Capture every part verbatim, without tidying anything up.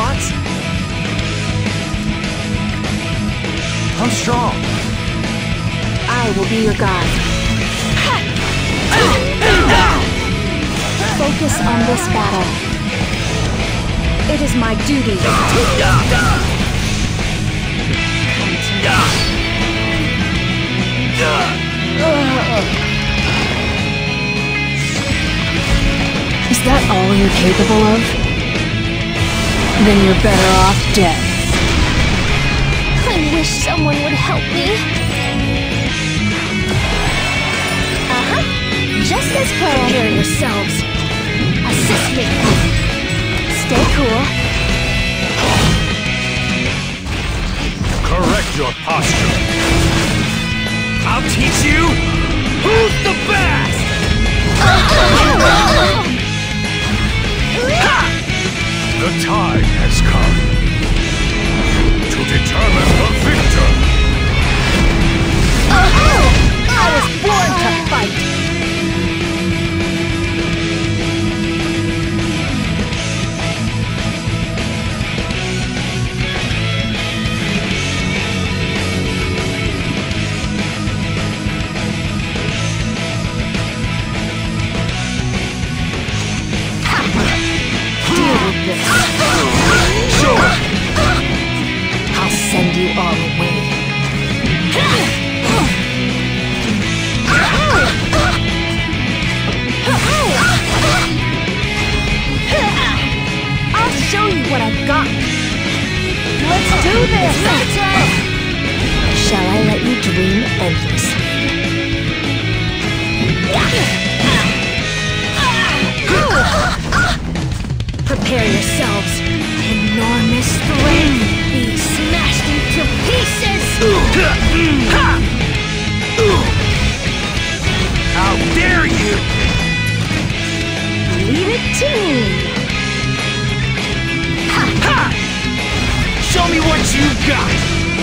want? I'm strong. I will be your guide. Focus on this battle. It is my duty. Come to me. Is that all you're capable of? Then you're better off dead. I wish someone would help me. Uh-huh. Just as planned. Prepare yourselves. Assist me. Stay cool. Correct your posture. I'll teach you who's the best! The time has come to determine the victor. I was born to fight. Sure. I'll send you all away. I'll show you what I've got. Let's do this. Shall I let you dream endlessly? Prepare yourselves. Enormous throne. Be smashed into pieces. How dare you! Leave it to me. Ha! Show me what you got!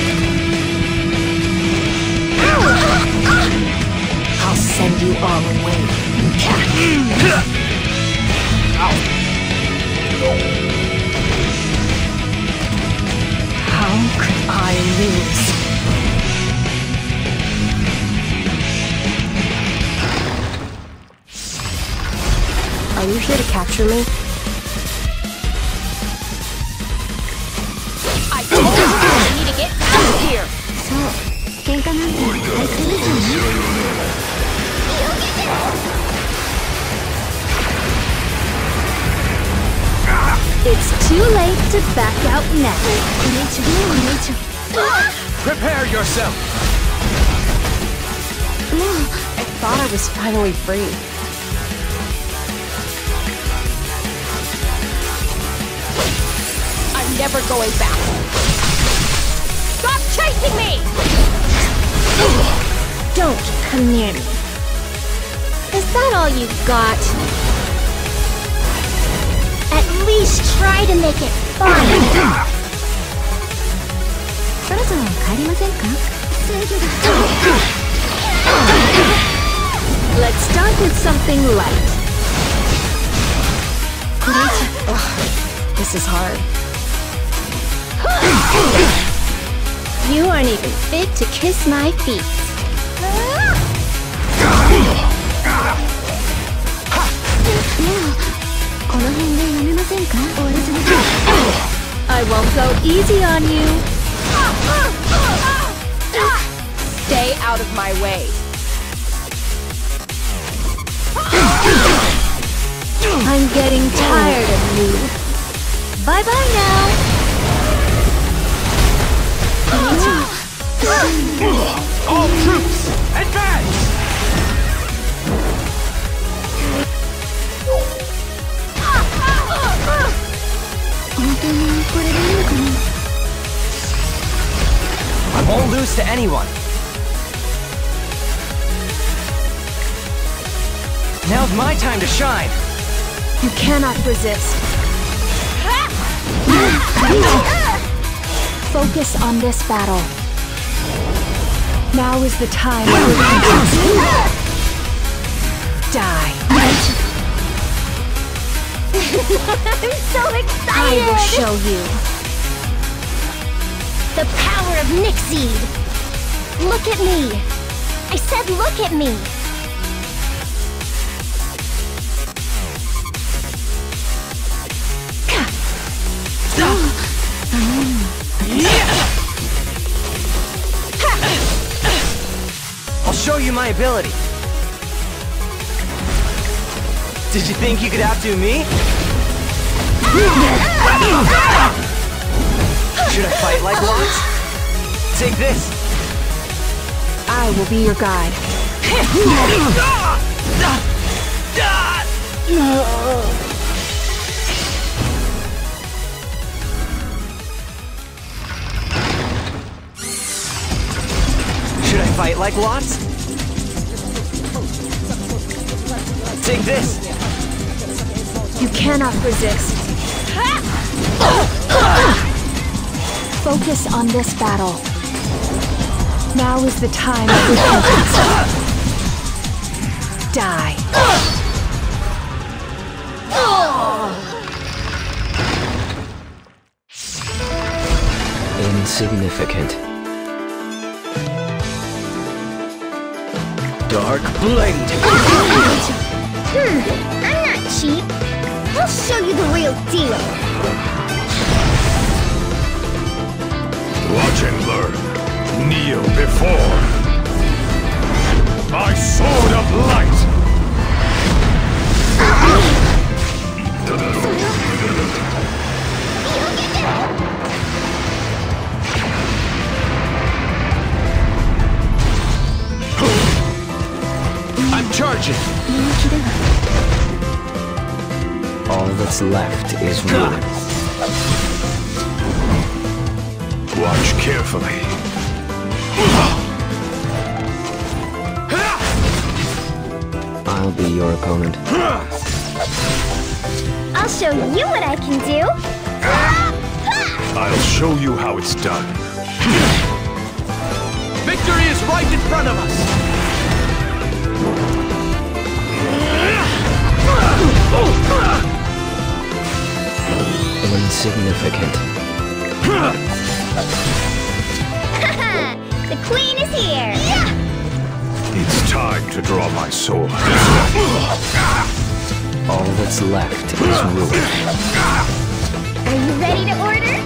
I'll send you all away. How could I lose? Are you here to capture me? I told you I need to get out of here. It's too late to back out now. Prepare yourself! I thought I was finally free. I'm never going back. Stop chasing me! Don't come near me. Is that all you got? At least try to make it fun. Let's start with something light. Ugh, this is hard. You aren't even fit to kiss my feet. I won't go easy on you. Stay out of my way. I'm getting tired of you. Bye-bye now. All troops, advance! I won't lose to anyone. Now's my time to shine. You cannot resist. Focus on this battle. Now is the time for you. Die. I'm so excited! I will show you. The power of Nixie! Look at me! I said look at me! I'll show you my ability. Did you think you could outdo me? Should I fight like Locks? Take this. I will be your guide. Should I fight like Lots? Take this. You cannot resist. Focus on this battle. Now is the time of repentance. Die. Insignificant. Dark Blade. Hmm, I'm not cheap. I'll show you the real deal. Watch and learn. Kneel before my sword of light. I'm charging. All that's left is ruin. Watch carefully. I'll be your opponent. I'll show you what I can do. I'll show you how it's done. Victory is right in front of us. Insignificant. The queen is here! It's time to draw my sword. All that's left is ruin. Are you ready to order?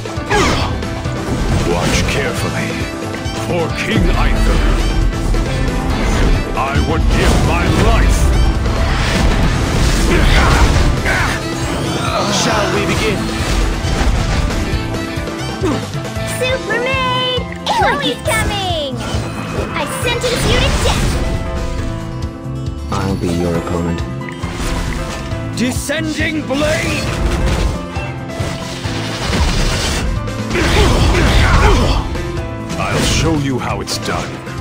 Watch carefully. For King Arthur, I would give my life. Shall we begin? Supermaid! Chloe's coming! I sentence you to death! I'll be your opponent. Descending blade! I'll show you how it's done.